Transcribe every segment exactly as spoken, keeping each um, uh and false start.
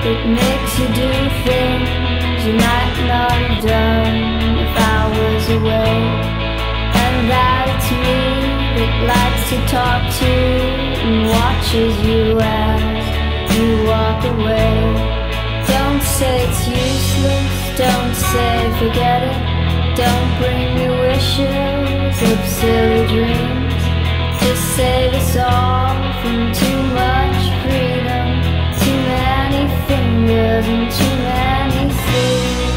It makes you do things you might not have done if I was away. And that it's me that likes to talk to and watches you as you walk away. Don't say it's useless, don't say forget it. Don't bring me wishes of silly dreams. Just save us all from too much freedom, too many fingers and too many sleeves.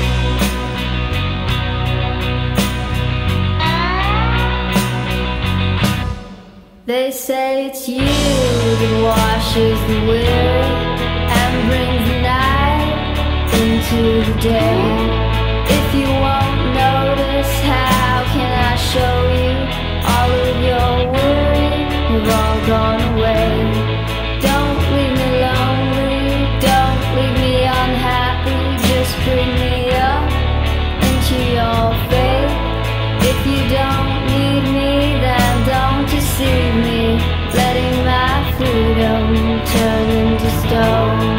They say it's you that washes the weary and brings the night into the day. If you won't notice, how can I show you? All of your worries have all gone away. Don't leave me lonely, don't leave me unhappy. Just bring me up into your faith. If you don't need me, then don't deceive me, letting my freedom turn into stone.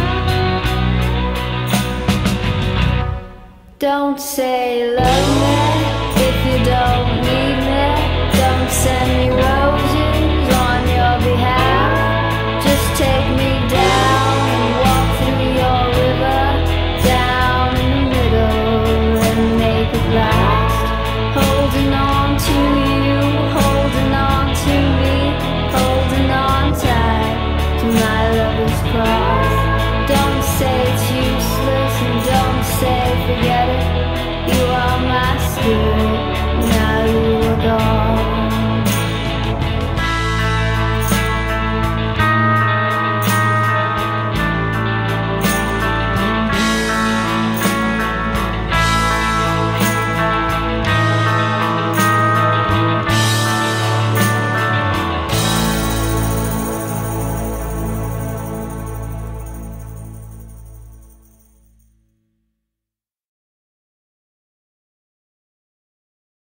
Don't say love me.